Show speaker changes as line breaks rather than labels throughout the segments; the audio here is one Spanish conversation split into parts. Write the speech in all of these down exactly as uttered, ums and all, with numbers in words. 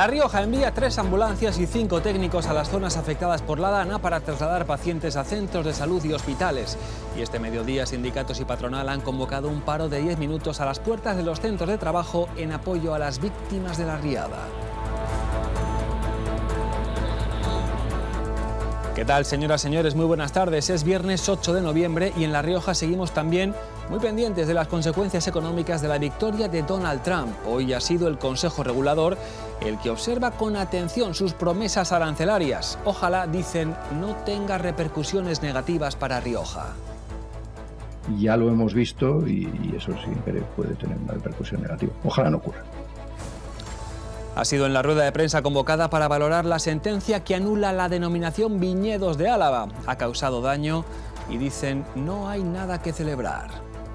La Rioja envía tres ambulancias y cinco técnicos a las zonas afectadas por la Dana para trasladar pacientes a centros de salud y hospitales. Y este mediodía, sindicatos y patronal han convocado un paro de diez minutos a las puertas de los centros de trabajo en apoyo a las víctimas de la riada. ¿Qué tal, señoras y señores? Muy buenas tardes. Es viernes ocho de noviembre y en La Rioja seguimos también muy pendientes de las consecuencias económicas de la victoria de Donald Trump. Hoy ha sido el Consejo Regulador el que observa con atención sus promesas arancelarias. Ojalá, dicen, no tenga repercusiones negativas para Rioja.
Ya lo hemos visto y, y eso siempre puede tener una repercusión negativa. Ojalá no ocurra.
Ha sido en la rueda de prensa convocada para valorar la sentencia que anula la denominación Viñedos de Álava. Ha causado daño y dicen no hay nada que celebrar.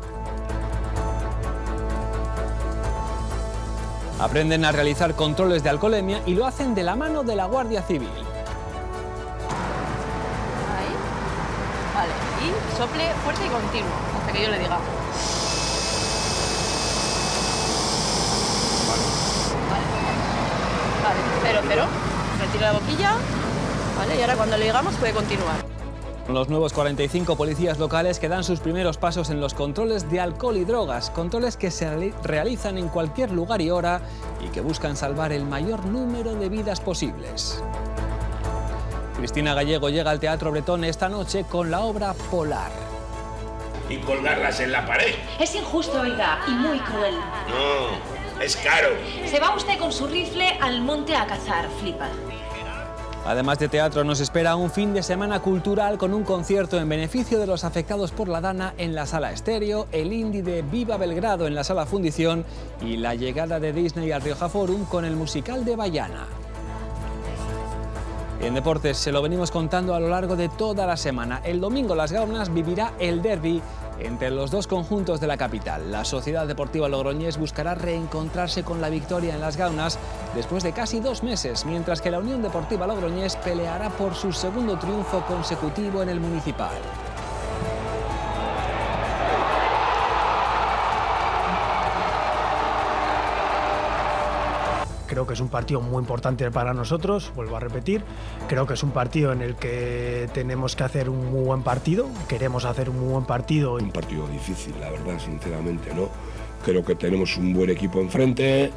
Aprenden a realizar controles de alcoholemia y lo hacen de la mano de la Guardia Civil.
Ahí. Vale. Y sople fuerte y continuo hasta que yo le diga. Vale, pero, pero, retira la boquilla, ¿vale? Y ahora cuando le digamos puede continuar.
Los nuevos cuarenta y cinco policías locales que dan sus primeros pasos en los controles de alcohol y drogas, controles que se realizan en cualquier lugar y hora y que buscan salvar el mayor número de vidas posibles. Cristina Gallego llega al Teatro Bretón esta noche con la obra Polar.
Y colgarlas en la pared.
Es injusto, oiga, y muy cruel.
No. Es caro.
Se va usted con su rifle al monte a cazar, flipa.
Además de teatro, nos espera un fin de semana cultural con un concierto en beneficio de los afectados por la Dana en la Sala Estéreo, el indie de Viva Belgrado en la Sala Fundición y la llegada de Disney al Rioja Forum con el musical de Bayana. En deportes, se lo venimos contando a lo largo de toda la semana. El domingo Las Gaunas vivirá el derbi entre los dos conjuntos de la capital. La Sociedad Deportiva Logroñés buscará reencontrarse con la victoria en Las Gaunas después de casi dos meses, mientras que la Unión Deportiva Logroñés peleará por su segundo triunfo consecutivo en el municipal.
Creo que es un partido muy importante para nosotros, vuelvo a repetir. Creo que es un partido en el que tenemos que hacer un muy buen partido, queremos hacer un muy buen partido.
Un partido difícil, la verdad, sinceramente, ¿no? Creo que tenemos un buen equipo enfrente.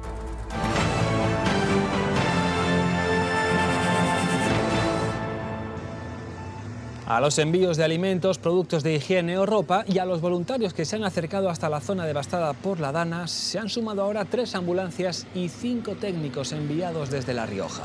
A los envíos de alimentos, productos de higiene o ropa y a los voluntarios que se han acercado hasta la zona devastada por la Dana se han sumado ahora tres ambulancias y cinco técnicos enviados desde La Rioja.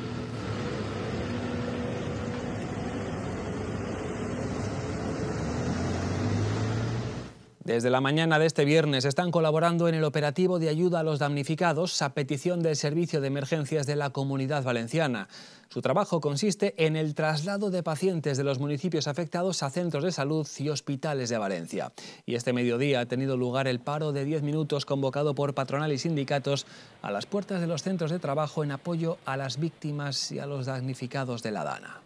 Desde la mañana de este viernes están colaborando en el operativo de ayuda a los damnificados a petición del Servicio de Emergencias de la Comunidad Valenciana. Su trabajo consiste en el traslado de pacientes de los municipios afectados a centros de salud y hospitales de Valencia. Y este mediodía ha tenido lugar el paro de diez minutos convocado por patronal y sindicatos a las puertas de los centros de trabajo en apoyo a las víctimas y a los damnificados de la Dana.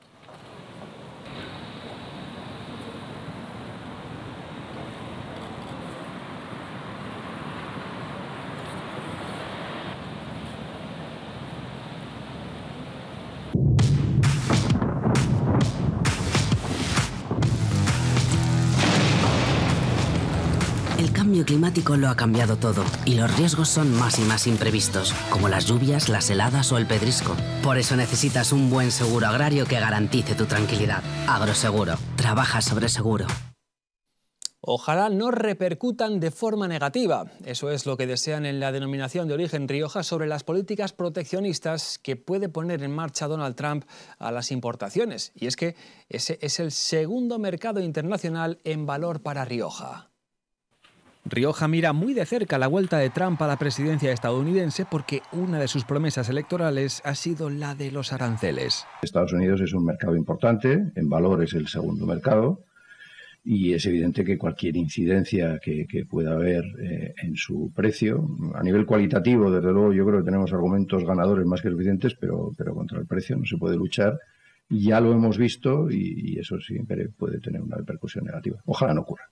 El cambio climático lo ha cambiado todo y los riesgos son más y más imprevistos, como las lluvias, las heladas o el pedrisco. Por eso necesitas un buen seguro agrario que garantice tu tranquilidad. Agroseguro. Trabaja sobre seguro.
Ojalá no repercutan de forma negativa. Eso es lo que desean en la denominación de origen Rioja sobre las políticas proteccionistas que puede poner en marcha Donald Trump a las importaciones. Y es que ese es el segundo mercado internacional en valor para Rioja. Rioja mira muy de cerca la vuelta de Trump a la presidencia estadounidense porque una de sus promesas electorales ha sido la de los aranceles.
Estados Unidos es un mercado importante, en valor es el segundo mercado y es evidente que cualquier incidencia que, que pueda haber eh, en su precio, a nivel cualitativo, desde luego yo creo que tenemos argumentos ganadores más que suficientes, pero, pero contra el precio no se puede luchar. Ya lo hemos visto y, y eso siempre puede tener una repercusión negativa. Ojalá no ocurra.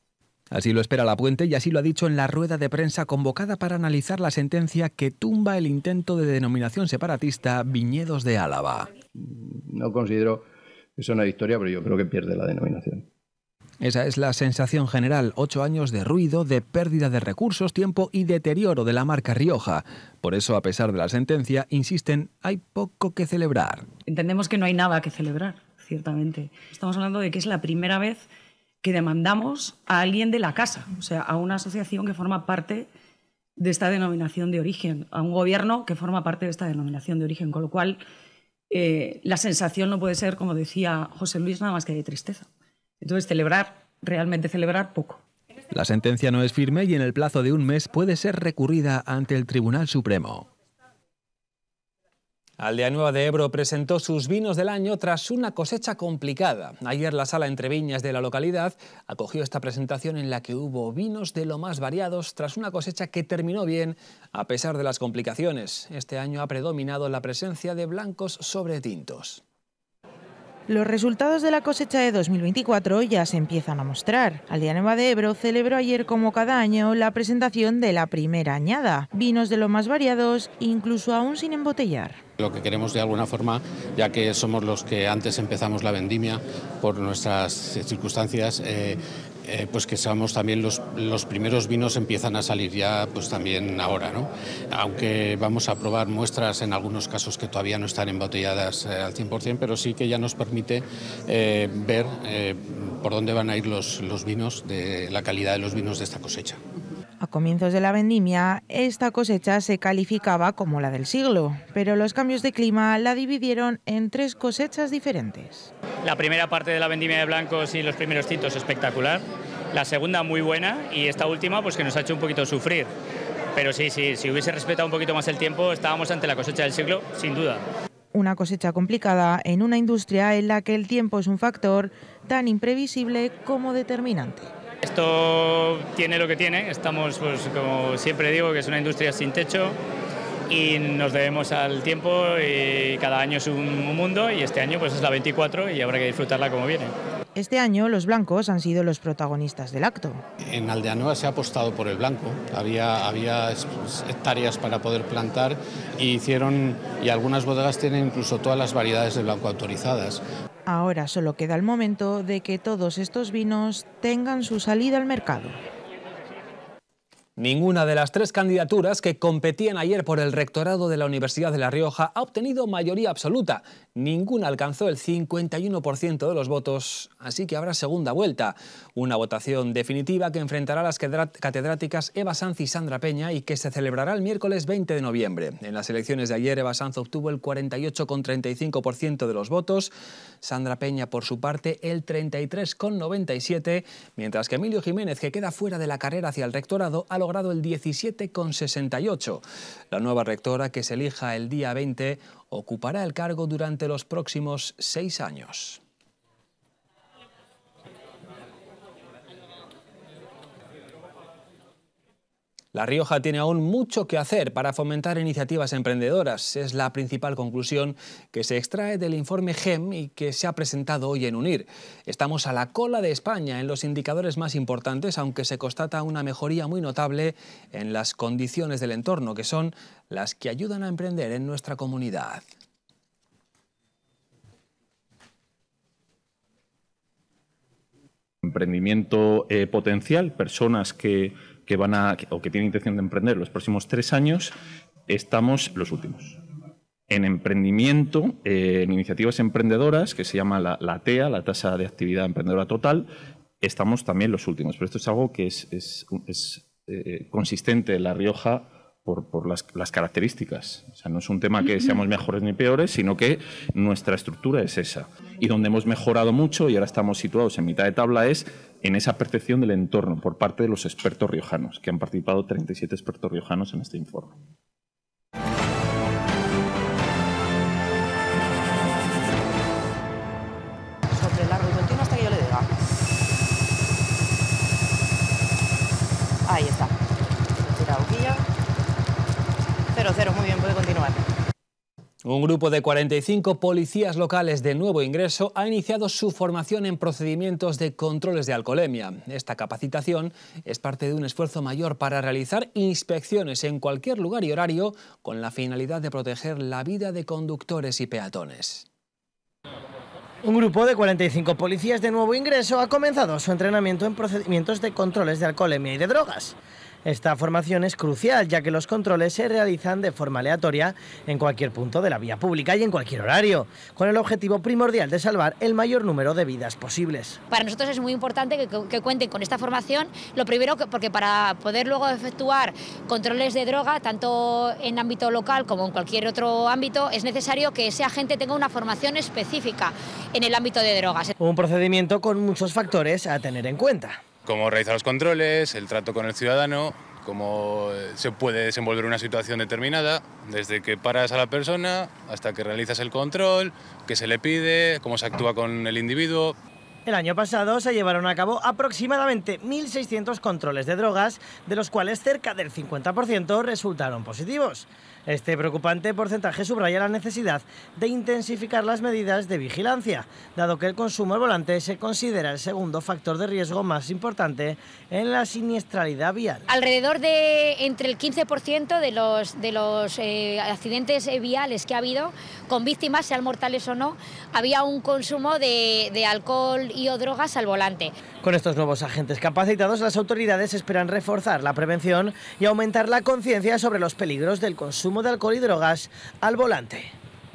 Así lo espera La Puente y así lo ha dicho en la rueda de prensa convocada para analizar la sentencia que tumba el intento de denominación separatista Viñedos de Álava.
No considero que sea una victoria, pero yo creo que pierde la denominación.
Esa es la sensación general. Ocho años de ruido, de pérdida de recursos, tiempo y deterioro de la marca Rioja. Por eso, a pesar de la sentencia, insisten, hay poco que celebrar.
Entendemos que no hay nada que celebrar, ciertamente. Estamos hablando de que es la primera vez que demandamos a alguien de la casa, o sea, a una asociación que forma parte de esta denominación de origen, a un gobierno que forma parte de esta denominación de origen, con lo cual eh, la sensación no puede ser, como decía José Luis, nada más que de tristeza. Entonces, celebrar, realmente celebrar, poco.
La sentencia no es firme y en el plazo de un mes puede ser recurrida ante el Tribunal Supremo. Aldea Nueva de Ebro presentó sus vinos del año tras una cosecha complicada. Ayer la sala Entre Viñas de la localidad acogió esta presentación en la que hubo vinos de lo más variados tras una cosecha que terminó bien a pesar de las complicaciones. Este año ha predominado la presencia de blancos sobre tintos.
Los resultados de la cosecha de dos mil veinticuatro ya se empiezan a mostrar. Aldea Nueva de Ebro celebró ayer, como cada año, la presentación de la primera añada. Vinos de lo más variados, incluso aún sin embotellar.
Lo que queremos de alguna forma, ya que somos los que antes empezamos la vendimia por nuestras circunstancias, eh, eh, pues que seamos también los, los primeros vinos empiezan a salir ya pues también ahora, ¿no? Aunque vamos a probar muestras en algunos casos que todavía no están embotelladas eh, al cien por cien, pero sí que ya nos permite eh, ver eh, por dónde van a ir los, los vinos, de la calidad de los vinos de esta cosecha.
A comienzos de la vendimia, esta cosecha se calificaba como la del siglo, pero los cambios de clima la dividieron en tres cosechas diferentes.
La primera parte de la vendimia de blancos y los primeros tintos espectacular, la segunda muy buena y esta última pues que nos ha hecho un poquito sufrir. Pero sí, sí, si hubiese respetado un poquito más el tiempo, estábamos ante la cosecha del siglo, sin duda.
Una cosecha complicada en una industria en la que el tiempo es un factor tan imprevisible como determinante.
Esto tiene lo que tiene, estamos, pues, como siempre digo, que es una industria sin techo y nos debemos al tiempo y cada año es un mundo y este año pues es la veinticuatro y habrá que disfrutarla como viene.
Este año los blancos han sido los protagonistas del acto.
En Aldea Nueva se ha apostado por el blanco, había, había hectáreas para poder plantar y hicieron, y algunas bodegas tienen incluso todas las variedades de blanco autorizadas.
Ahora solo queda el momento de que todos estos vinos tengan su salida al mercado.
Ninguna de las tres candidaturas que competían ayer por el rectorado de la Universidad de La Rioja ha obtenido mayoría absoluta. Ninguna alcanzó el cincuenta y uno por ciento de los votos, así que habrá segunda vuelta. Una votación definitiva que enfrentará a las catedráticas Eva Sanz y Sandra Peña y que se celebrará el miércoles veinte de noviembre. En las elecciones de ayer, Eva Sanz obtuvo el cuarenta y ocho coma treinta y cinco por ciento de los votos, Sandra Peña, por su parte, el treinta y tres coma noventa y siete por ciento, mientras que Emilio Jiménez, que queda fuera de la carrera hacia el rectorado, ha logrado el diecisiete coma sesenta y ocho por ciento. La nueva rectora, que se elija el día veinte, ocupará el cargo durante los próximos seis años. La Rioja tiene aún mucho que hacer para fomentar iniciativas emprendedoras. Es la principal conclusión que se extrae del informe G E M y que se ha presentado hoy en UNIR. Estamos a la cola de España en los indicadores más importantes, aunque se constata una mejoría muy notable en las condiciones del entorno, que son las que ayudan a emprender en nuestra comunidad.
Emprendimiento eh, potencial, personas que... que van a o que tienen intención de emprender los próximos tres años, estamos los últimos. En emprendimiento, eh, en iniciativas emprendedoras, que se llama la, la T E A, la tasa de actividad emprendedora total, estamos también los últimos. Pero esto es algo que es, es, es eh, consistente en La Rioja por, por las, las características. O sea, no es un tema que seamos mejores ni peores, sino que nuestra estructura es esa. Y donde hemos mejorado mucho, y ahora estamos situados en mitad de tabla, es en esa percepción del entorno por parte de los expertos riojanos, que han participado treinta y siete expertos riojanos en este informe.
Sobre largo y continuo hasta que yo le diga. Ahí está. Tira boquilla. cero cero, muy bien, puede continuar.
Un grupo de cuarenta y cinco policías locales de nuevo ingreso ha iniciado su formación en procedimientos de controles de alcoholemia. Esta capacitación es parte de un esfuerzo mayor para realizar inspecciones en cualquier lugar y horario con la finalidad de proteger la vida de conductores y peatones.
Un grupo de cuarenta y cinco policías de nuevo ingreso ha comenzado su entrenamiento en procedimientos de controles de alcoholemia y de drogas. Esta formación es crucial, ya que los controles se realizan de forma aleatoria en cualquier punto de la vía pública y en cualquier horario, con el objetivo primordial de salvar el mayor número de vidas posibles.
Para nosotros es muy importante que, que cuenten con esta formación, lo primero que, porque para poder luego efectuar controles de droga, tanto en ámbito local como en cualquier otro ámbito, es necesario que ese agente tenga una formación específica en el ámbito de drogas.
Un procedimiento con muchos factores a tener en cuenta.
Cómo realizar los controles, el trato con el ciudadano, cómo se puede desenvolver una situación determinada, desde que paras a la persona hasta que realizas el control, qué se le pide, cómo se actúa con el individuo.
El año pasado se llevaron a cabo aproximadamente mil seiscientos controles de drogas, de los cuales cerca del cincuenta por ciento resultaron positivos. Este preocupante porcentaje subraya la necesidad de intensificar las medidas de vigilancia, dado que el consumo al volante se considera el segundo factor de riesgo más importante en la siniestralidad vial.
Alrededor de entre el quince por ciento de los, de los eh, accidentes viales que ha habido, con víctimas, sean mortales o no, había un consumo de, de alcohol y o drogas al volante.
Con estos nuevos agentes capacitados, las autoridades esperan reforzar la prevención y aumentar la conciencia sobre los peligros del consumo de alcohol y drogas al volante.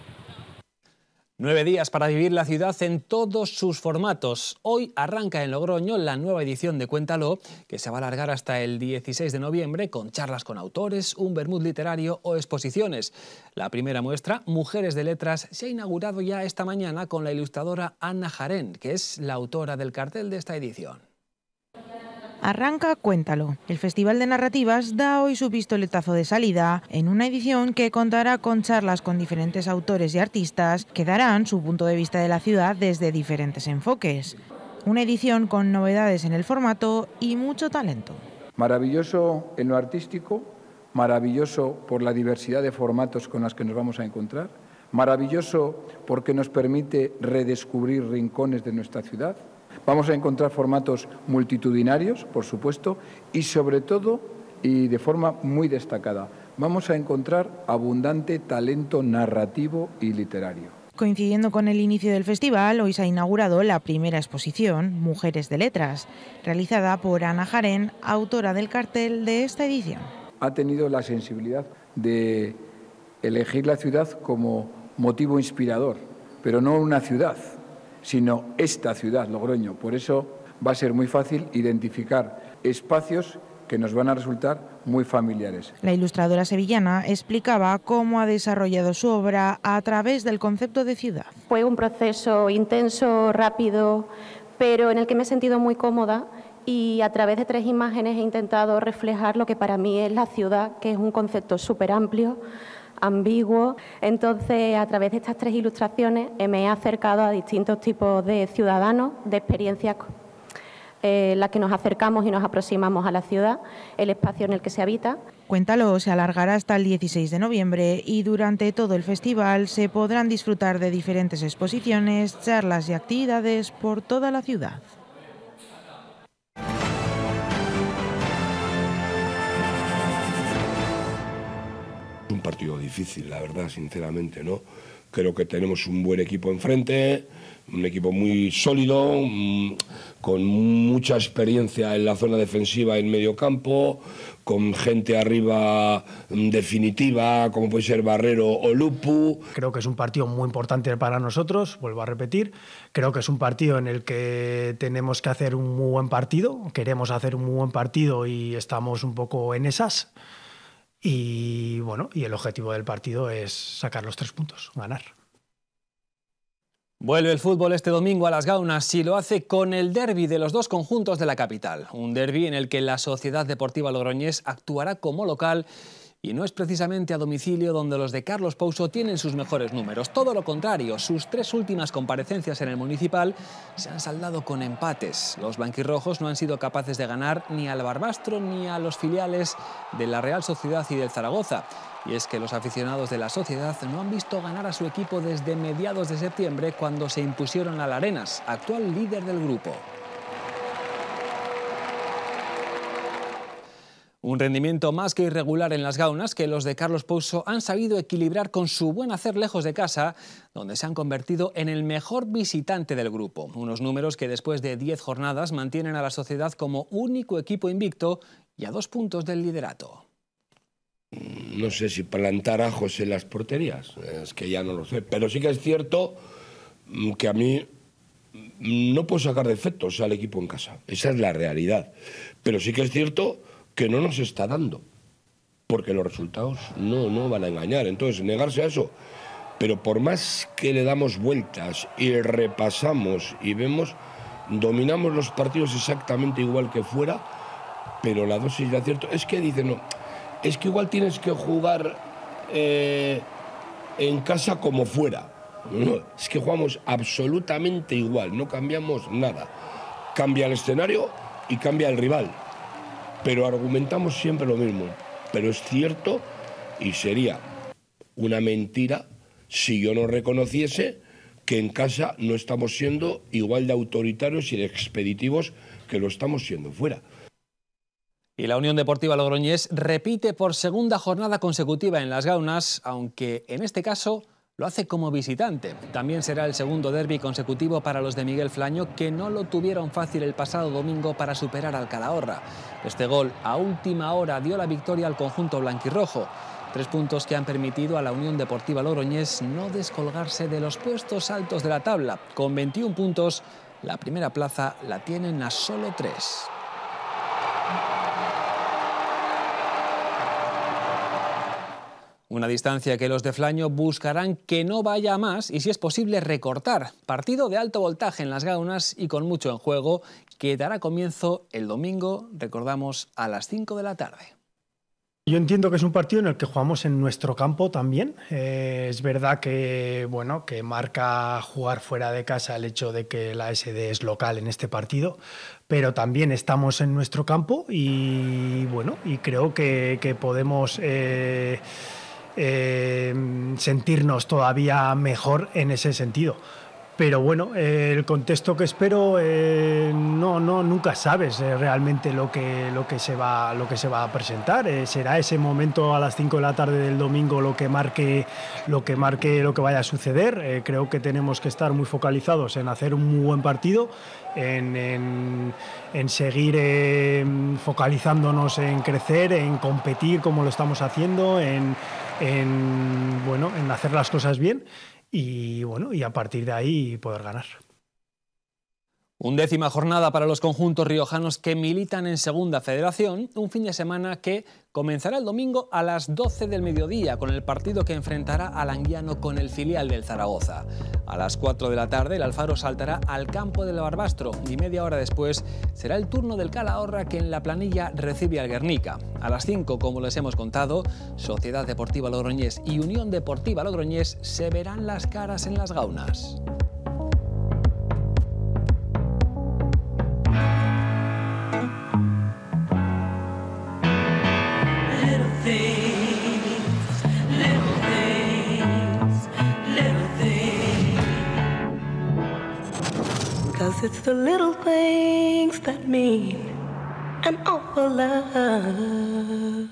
Nueve días para vivir la ciudad en todos sus formatos. Hoy arranca en Logroño la nueva edición de Cuéntalo, que se va a alargar hasta el dieciséis de noviembre con charlas con autores, un vermut literario o exposiciones. La primera muestra, Mujeres de Letras, se ha inaugurado ya esta mañana con la ilustradora Ana Jarén, que es la autora del cartel de esta edición.
Arranca Cuéntalo. El Festival de Narrativas da hoy su pistoletazo de salida en una edición que contará con charlas con diferentes autores y artistas que darán su punto de vista de la ciudad desde diferentes enfoques. Una edición con novedades en el formato y mucho talento.
Maravilloso en lo artístico, maravilloso por la diversidad de formatos con los que nos vamos a encontrar, maravilloso porque nos permite redescubrir rincones de nuestra ciudad. Vamos a encontrar formatos multitudinarios, por supuesto, y sobre todo, y de forma muy destacada, vamos a encontrar abundante talento narrativo y literario.
Coincidiendo con el inicio del festival, hoy se ha inaugurado la primera exposición, Mujeres de Letras, realizada por Ana Jarén, autora del cartel de esta edición.
Ha tenido la sensibilidad de elegir la ciudad como motivo inspirador, pero no una ciudad, sino esta ciudad, Logroño. Por eso va a ser muy fácil identificar espacios que nos van a resultar muy familiares.
La ilustradora sevillana explicaba cómo ha desarrollado su obra a través del concepto de ciudad.
Fue un proceso intenso, rápido, pero en el que me he sentido muy cómoda y a través de tres imágenes he intentado reflejar lo que para mí es la ciudad, que es un concepto súper amplio, ambiguo. Entonces, a través de estas tres ilustraciones eh, me he acercado a distintos tipos de ciudadanos, de experiencias en eh, las que nos acercamos y nos aproximamos a la ciudad, el espacio en el que se habita.
Cuéntalo se alargará hasta el dieciséis de noviembre y durante todo el festival se podrán disfrutar de diferentes exposiciones, charlas y actividades por toda la ciudad.
Un partido difícil, la verdad, sinceramente, ¿no? Creo que tenemos un buen equipo enfrente, un equipo muy sólido, con mucha experiencia en la zona defensiva en medio campo, con gente arriba definitiva, como puede ser Barrero o Lupu.
Creo que es un partido muy importante para nosotros, vuelvo a repetir. Creo que es un partido en el que tenemos que hacer un muy buen partido, queremos hacer un muy buen partido y estamos un poco en esas. Y bueno, y el objetivo del partido es sacar los tres puntos, ganar.
Vuelve el fútbol este domingo a Las Gaunas y lo hace con el derbi de los dos conjuntos de la capital. Un derbi en el que la Sociedad Deportiva Logroñés actuará como local Y no es precisamente a domicilio donde los de Carlos Pouso tienen sus mejores números. Todo lo contrario, sus tres últimas comparecencias en el Municipal se han saldado con empates. Los blanquirrojos no han sido capaces de ganar ni al Barbastro ni a los filiales de la Real Sociedad y del Zaragoza. Y es que los aficionados de la Sociedad no han visto ganar a su equipo desde mediados de septiembre, cuando se impusieron al Arenas, actual líder del grupo. Un rendimiento más que irregular en las Gaunas, que los de Carlos Pouso han sabido equilibrar con su buen hacer lejos de casa, donde se han convertido en el mejor visitante del grupo. Unos números que después de diez jornadas mantienen a la Sociedad como único equipo invicto y a dos puntos del liderato.
No sé si plantar ajos en las porterías, es que ya no lo sé, pero sí que es cierto que a mí no puedo sacar defectos al equipo en casa, esa es la realidad, pero sí que es cierto que no nos está dando, porque los resultados no, no van a engañar, entonces negarse a eso, pero por más que le damos vueltas y repasamos y vemos, dominamos los partidos exactamente igual que fuera, pero la dosis de acierto, es que dicen, no, es que igual tienes que jugar eh, en casa como fuera. No, es que jugamos absolutamente igual, no cambiamos nada. Cambia el escenario y cambia el rival, pero argumentamos siempre lo mismo. Pero es cierto, y sería una mentira si yo no reconociese que en casa no estamos siendo igual de autoritarios y de expeditivos que lo estamos siendo fuera.
Y la Unión Deportiva Logroñés repite por segunda jornada consecutiva en las Gaunas, aunque en este caso lo hace como visitante. También será el segundo derbi consecutivo para los de Miguel Flaño, que no lo tuvieron fácil el pasado domingo para superar al Calahorra. Este gol a última hora dio la victoria al conjunto blanquirrojo. Tres puntos que han permitido a la Unión Deportiva Logroñés no descolgarse de los puestos altos de la tabla. Con veintiún puntos, la primera plaza la tienen a solo tres. Una distancia que los de Flaño buscarán que no vaya a más y, si es posible, recortar. Partido de alto voltaje en las Gaunas y con mucho en juego, que dará comienzo el domingo, recordamos, a las cinco de la tarde.
Yo entiendo que es un partido en el que jugamos en nuestro campo también. Eh, es verdad que, bueno, que marca jugar fuera de casa el hecho de que la S D es local en este partido, pero también estamos en nuestro campo y, bueno, y creo que, que podemos Eh, Eh, sentirnos todavía mejor en ese sentido. Pero bueno, eh, el contexto que espero, eh, no, no, nunca sabes eh, realmente lo que, lo, que se va, lo que se va a presentar. Eh, será ese momento a las cinco de la tarde del domingo lo que marque lo que, marque, lo que vaya a suceder. Eh, creo que tenemos que estar muy focalizados en hacer un muy buen partido, en, en, en seguir eh, focalizándonos en crecer, en competir como lo estamos haciendo, en, en, bueno, en hacer las cosas bien. Y bueno, y a partir de ahí poder ganar.
Undécima jornada para los conjuntos riojanos que militan en Segunda Federación, un fin de semana que comenzará el domingo a las doce del mediodía con el partido que enfrentará al Anguiano con el filial del Zaragoza. A las cuatro de la tarde el Alfaro saltará al campo del Barbastro y media hora después será el turno del Calahorra, que en la planilla recibe al Guernica. A las cinco, como les hemos contado, Sociedad Deportiva Logroñés y Unión Deportiva Logroñés se verán las caras en las Gaunas.
It's the little things that mean an awful lot.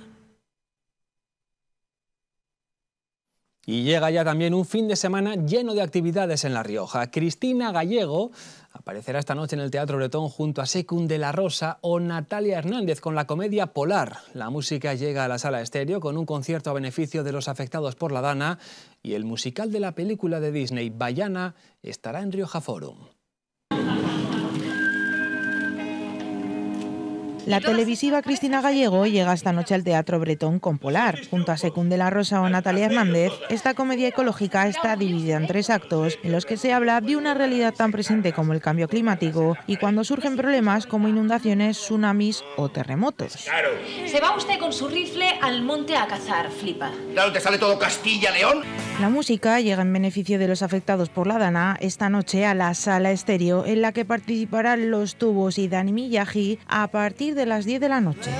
Y llega ya también un fin de semana lleno de actividades en La Rioja. Cristina Gallego aparecerá esta noche en el Teatro Bretón junto a Secund de la Rosa o Natalia Hernández con la comedia Polar. La música llega a la Sala Estéreo con un concierto a beneficio de los afectados por la Dana, y el musical de la película de Disney Baiana estará en Rioja Forum.
La televisiva Cristina Gallego llega esta noche al Teatro Bretón con Polar. Junto a Secún de la Rosa o Natalia Hernández, esta comedia ecológica está dividida en tres actos en los que se habla de una realidad tan presente como el cambio climático y cuando surgen problemas como inundaciones, tsunamis o terremotos.
Se va usted con su rifle al monte a cazar, flipa.
Claro, te sale todo Castilla-León.
La música llega en beneficio de los afectados por la Dana esta noche a la Sala Estéreo, en la que participarán Los Tubos y Dani Miyagi a partir de las diez de la noche.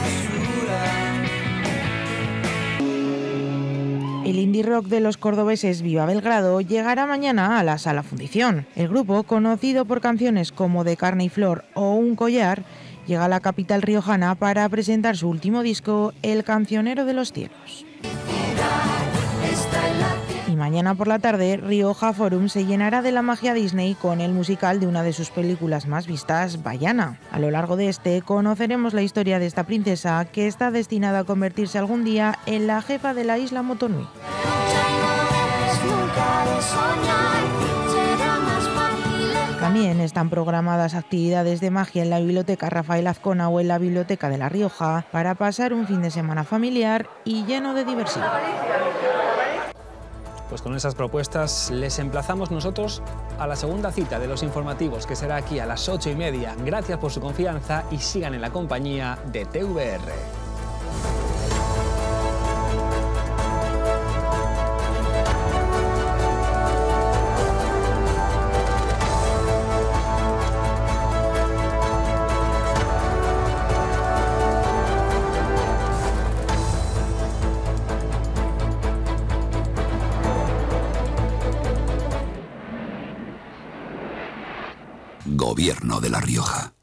El indie rock de los cordobeses Viva Belgrado llegará mañana a la Sala Fundición. El grupo, conocido por canciones como De carne y flor o Un collar, llega a la capital riojana para presentar su último disco, El cancionero de los cielos. Y mañana por la tarde, Rioja Forum se llenará de la magia Disney con el musical de una de sus películas más vistas, Vaiana. A lo largo de este conoceremos la historia de esta princesa que está destinada a convertirse algún día en la jefa de la isla Motonui. También están programadas actividades de magia en la Biblioteca Rafael Azcona o en la Biblioteca de La Rioja para pasar un fin de semana familiar y lleno de diversión.
Pues con esas propuestas les emplazamos nosotros a la segunda cita de los informativos, que será aquí a las ocho y media. Gracias por su confianza y sigan en la compañía de T V R.
Gobierno de La Rioja.